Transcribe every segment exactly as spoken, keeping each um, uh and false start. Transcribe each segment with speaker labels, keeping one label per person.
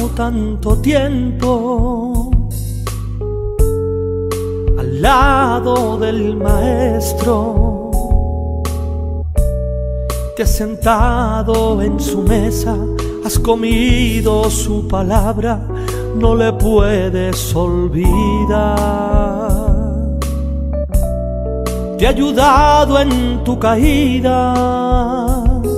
Speaker 1: pasado tanto tiempo al lado del maestro, te has sentado en su mesa, has comido su palabra, no le puedes olvidar. Te ha ayudado en tu caída,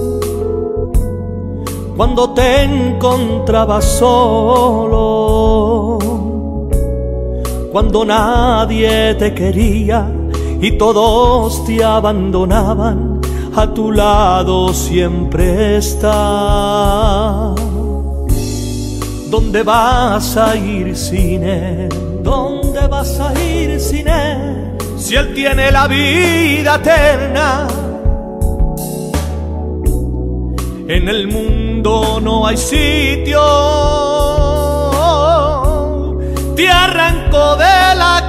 Speaker 1: cuando te encontrabas solo, cuando nadie te quería y todos te abandonaban, a tu lado siempre está. ¿Dónde vas a ir sin él? ¿Dónde vas a ir sin él? Si él tiene la vida eterna. En el mundo no hay sitio, te arrancó de la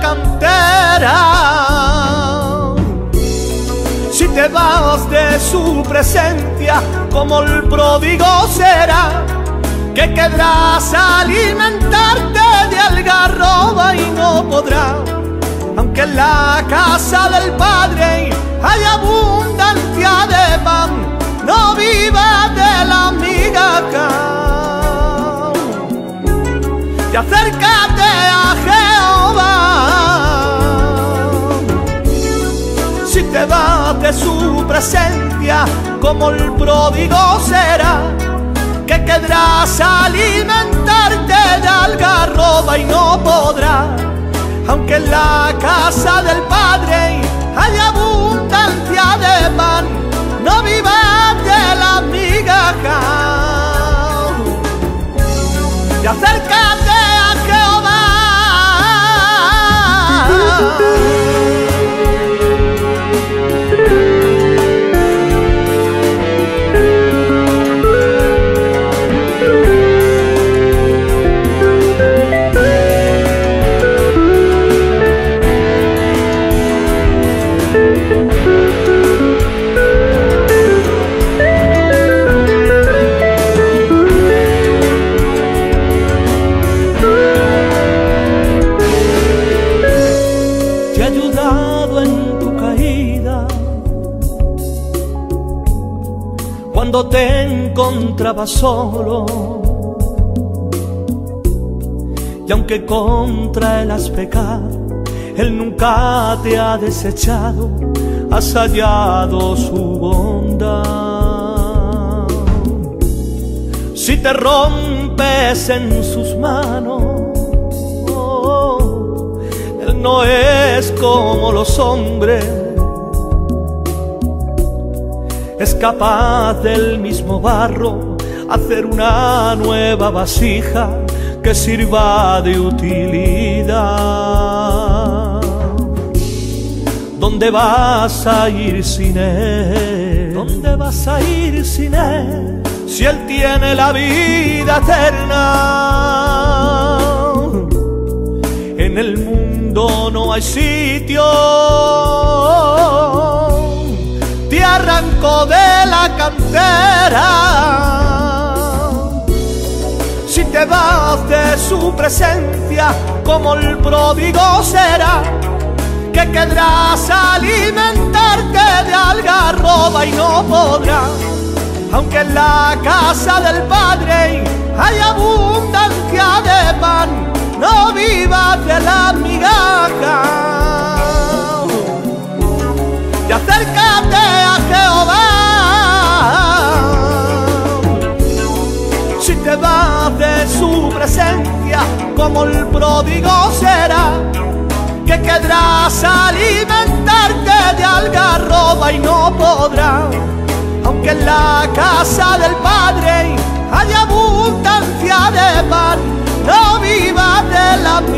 Speaker 1: cantera. Si te vas de su presencia, como el pródigo será, que querrás alimentarte de algarroba y no podrá. Aunque en la casa del Padre hay abundancia de pan, no vivas de la migaja. Y acércate a Jehová. Si te vas de su presencia, como el pródigo será, que querrás alimentarte de algarroba y no podrás. Aunque en la casa del Padre hay abundancia de pan, no vivas de la migaja. Y acércate a Jehová. Cuando te encontrabas solo, y aunque contra él has pecado, él nunca te ha desechado, has hallado su bondad. Si te rompes en sus manos, oh, él no es como los hombres, es capaz del mismo barro hacer una nueva vasija que sirva de utilidad. ¿Dónde vas a ir sin él? ¿Dónde vas a ir sin él? Si él tiene la vida eterna. En el mundo no hay sitio, te arrancó de la cantera. Si te vas de su presencia, como el pródigo será, que querrás alimentarte de algarroba y no podrás. Aunque en la casa del Padre hay abundancia de pan, no vivas de la migaja. Y acércate a Jehová. Si te vas de su presencia, como el pródigo será, que querrás alimentarte de algarroba y no podrás. Aunque en la casa del Padre hay abundancia de pan, no vivas de la